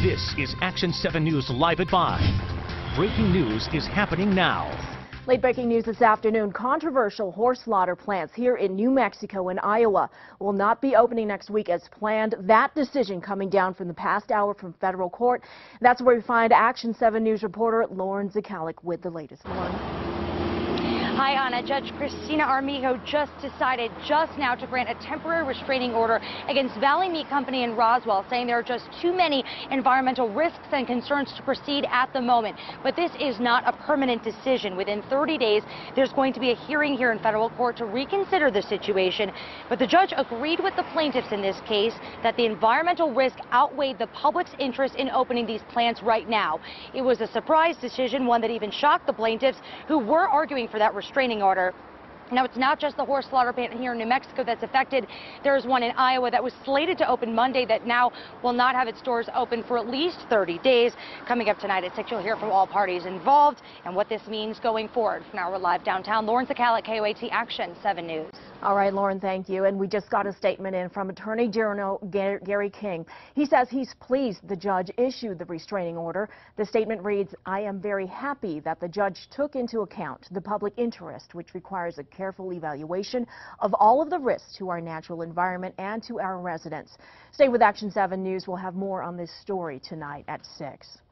This is Action 7 News Live at 5. Breaking news is happening now. Late breaking news this afternoon. Controversial horse slaughter plants here in New Mexico and Iowa will not be opening next week as planned. That decision coming down from the past hour from federal court. That's where we find Action 7 News reporter Lauren Zakalik with the latest. Lauren. Hi, Anna. Judge Christina Armijo just decided just now to grant a temporary restraining order against Valley Meat Company in Roswell, saying there are just too many environmental risks and concerns to proceed at the moment. But this is not a permanent decision. Within 30 days, there's going to be a hearing here in federal court to reconsider the situation. But the judge agreed with the plaintiffs in this case that the environmental risk outweighed the public's interest in opening these plants right now. It was a surprise decision, one that even shocked the plaintiffs, who were arguing for that restraining order. Now, it's not just the horse slaughter plant here in New Mexico that's affected. There's one in Iowa that was slated to open Monday that now will not have its doors open for at least 30 days. Coming up tonight at 6, you'll hear from all parties involved and what this means going forward. Now we're live downtown. Lauren Zakalik, KOAT Action 7 News. All right, Lauren, thank you. And we just got a statement in from Attorney General Gary King. He says he's pleased the judge issued the restraining order. The statement reads, "I am very happy that the judge took into account the public interest, which requires a careful evaluation of all of the risks to our natural environment and to our residents." Stay with Action 7 News. We'll have more on this story tonight at 6.